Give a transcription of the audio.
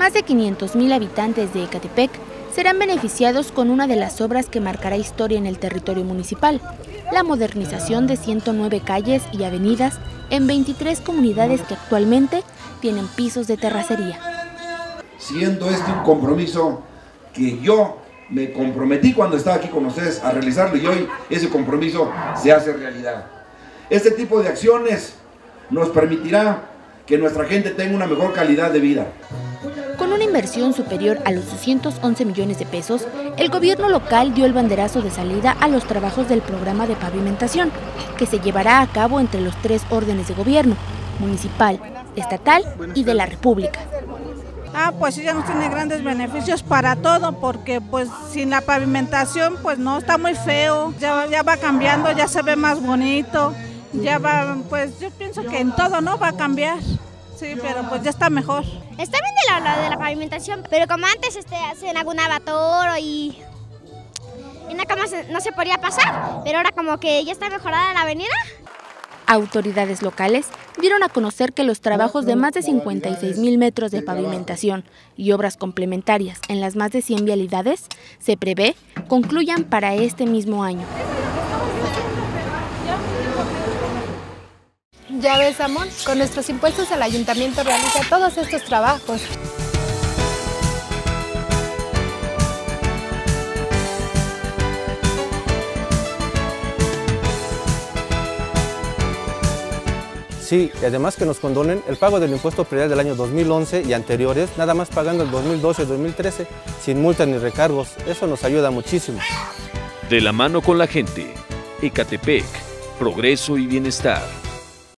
Más de 500,000 habitantes de Ecatepec serán beneficiados con una de las obras que marcará historia en el territorio municipal, la modernización de 109 calles y avenidas en 23 comunidades que actualmente tienen pisos de terracería. Siendo este un compromiso que yo me comprometí cuando estaba aquí con ustedes a realizarlo, y hoy ese compromiso se hace realidad. Este tipo de acciones nos permitirá que nuestra gente tenga una mejor calidad de vida. Con una inversión superior a los 211 millones de pesos, el gobierno local dio el banderazo de salida a los trabajos del programa de pavimentación, que se llevará a cabo entre los 3 órdenes de gobierno: municipal, estatal y de la República. Pues ya nos tiene grandes beneficios para todo, porque pues sin la pavimentación pues no, está muy feo, ya va cambiando, ya se ve más bonito, ya va, pues yo pienso que en todo no va a cambiar, sí, pero pues ya está mejor. Está bien de la pavimentación, pero como antes se enagünaba todo y en la cama no se podía pasar, pero ahora como que ya está mejorada la avenida. Autoridades locales dieron a conocer que los trabajos de más de 56,000 metros de pavimentación y obras complementarias en las más de 100 vialidades se prevé concluyan para este mismo año. Ya ves, Amor, con nuestros impuestos el ayuntamiento realiza todos estos trabajos. Sí, y además que nos condonen el pago del impuesto predial del año 2011 y anteriores, nada más pagando el 2012 y 2013, sin multas ni recargos. Eso nos ayuda muchísimo. De la mano con la gente, Ecatepec, progreso y bienestar.